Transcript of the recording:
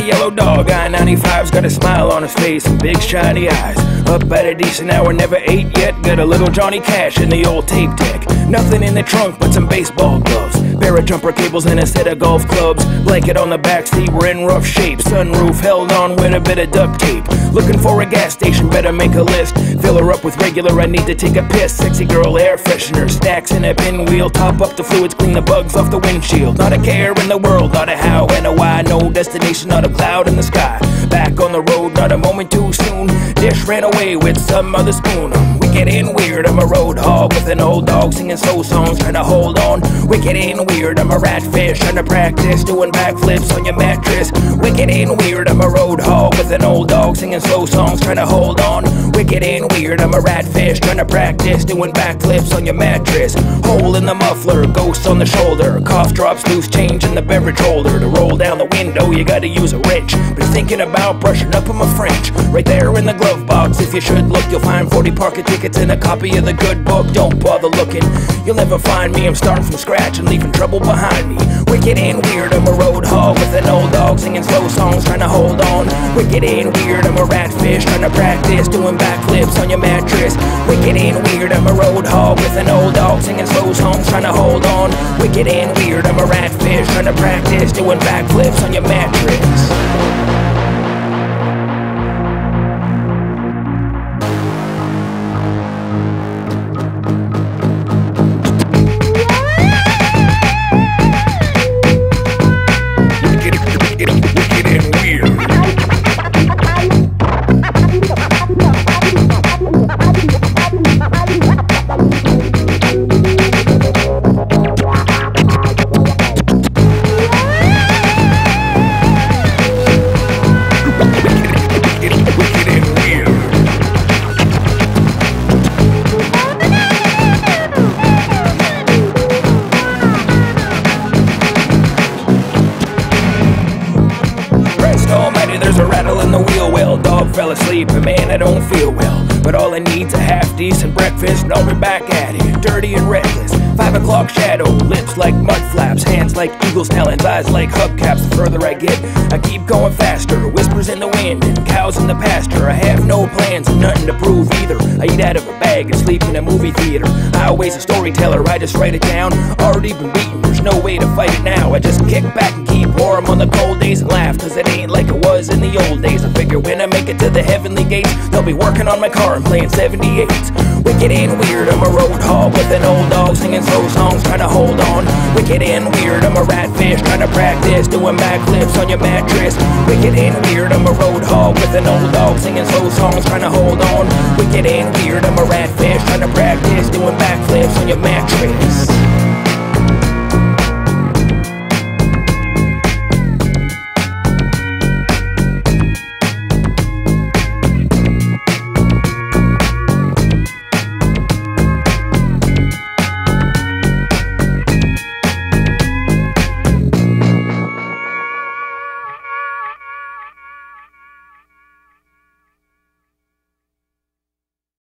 yellow dog, I-95's got a smile on his face and big shiny eyes. Up at a decent hour, never ate yet. Got a little Johnny Cash in the old tape deck. Nothing in the trunk but some baseball gloves, pair of jumper cables and a set of golf clubs. Blanket on the backseat, we're in rough shape. Sunroof held on with a bit of duct tape. Looking for a gas station, better make a list. Fill her up with regular, I need to take a piss. Sexy girl air freshener, stacks in a pinwheel. Top up the fluids, clean the bugs off the windshield. Not a care in the world, not a how and a why. No destination, not a cloud in the sky. Back on the road, not a moment too soon. Dish ran away with some other spoon. I'm wicked and weird, I'm a road hog with an old dog singing slow songs, trying to hold on. Wicked and weird, I'm a ratfish, trying to practice doing backflips on your mattress. Wicked and weird, I'm a road hog with an old dog singing slow songs, trying to hold on. Wicked and weird, I'm a ratfish, trying to practice doing backflips on your mattress. Hole in the muffler, ghost on the shoulder. Cough drops, loose change in the beverage holder. To roll down the window, you gotta use a wrench. Been thinking about brushing up on my French. Right there in the glove box, if you should look, you'll find 40 parking tickets and a copy of the good book. Don't bother looking, you'll never find me. I'm starting from scratch and leaving trouble behind me. Wicked and weird, I'm a road hog with an old dog singing slow songs, trying to hold on. Wicked and weird, I'm a ratfish, trying to practice doing backflips on your mattress. Wicked and weird, I'm a road hog with an old dog singing slow songs, trying to hold on. Wicked and weird, I'm a ratfish, trying to practice doing backflips on your mattress. There's a rattle in the wheel well. Dog fell asleep and man, I don't feel well. But all I need's a half-decent breakfast and I'll be back at it, dirty and reckless. 5 o'clock shadow, lips like mud flaps, hands like eagle's talons, eyes like hubcaps. The further I get, I keep going faster. Whispers in the wind and cows in the pasture. I have no plans and nothing to prove either. I eat out of a bag and sleep in a movie theater. I always a storyteller, I just write it down. Already been beaten, there's no way to fight it now. I just kick back and keep warm on the cold days and laugh, cause it ain't like it was in the old days. I figure when I make it to the heavenly gates, they'll be working on my car and playing 78s. Wicked and weird, I'm a road hog with an old dog singing slow songs, trying to hold on. Wicked and weird, I'm a ratfish, trying to practice doing backflips on your mattress. Wicked and weird, I'm a road hog with an old dog singing slow songs, trying to hold on. Wicked and weird, I'm a ratfish, trying to practice doing backflips on your mattress.